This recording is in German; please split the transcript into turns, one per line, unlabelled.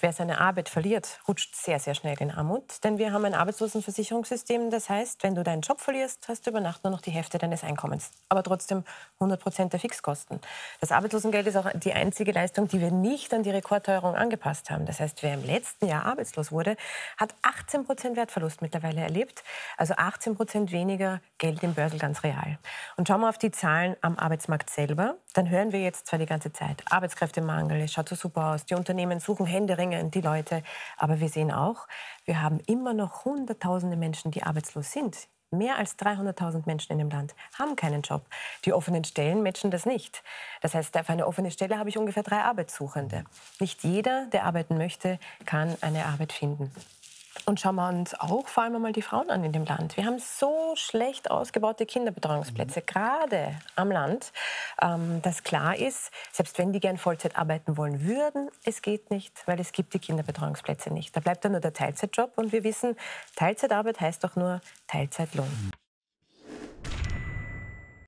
Wer seine Arbeit verliert, rutscht sehr, sehr schnell in Armut. Denn wir haben ein Arbeitslosenversicherungssystem. Das heißt, wenn du deinen Job verlierst, hast du über Nacht nur noch die Hälfte deines Einkommens. Aber trotzdem 100% der Fixkosten. Das Arbeitslosengeld ist auch die einzige Leistung, die wir nicht an die Rekordteuerung angepasst haben. Das heißt, wer im letzten Jahr arbeitslos wurde, hat 18% Wertverlust mittlerweile erlebt. Also 18% weniger Geld im Börsel, ganz real. Und schauen wir auf die Zahlen am Arbeitsmarkt selber. Dann hören wir jetzt zwar die ganze Zeit, Arbeitskräftemangel, es schaut so super aus, die Unternehmen suchen händeringend die Leute. Aber wir sehen auch, wir haben immer noch Hunderttausende Menschen, die arbeitslos sind. Mehr als 300.000 Menschen in dem Land haben keinen Job. Die offenen Stellen matchen das nicht. Das heißt, auf eine offene Stelle habe ich ungefähr 3 Arbeitssuchende. Nicht jeder, der arbeiten möchte, kann eine Arbeit finden. Und schauen wir uns auch vor allem einmal die Frauen an in dem Land. Wir haben so schlecht ausgebaute Kinderbetreuungsplätze, gerade am Land, dass klar ist, selbst wenn die gern Vollzeit arbeiten wollen würden, es geht nicht, weil es gibt die Kinderbetreuungsplätze nicht. Da bleibt dann nur der Teilzeitjob und wir wissen, Teilzeitarbeit heißt doch nur Teilzeitlohn.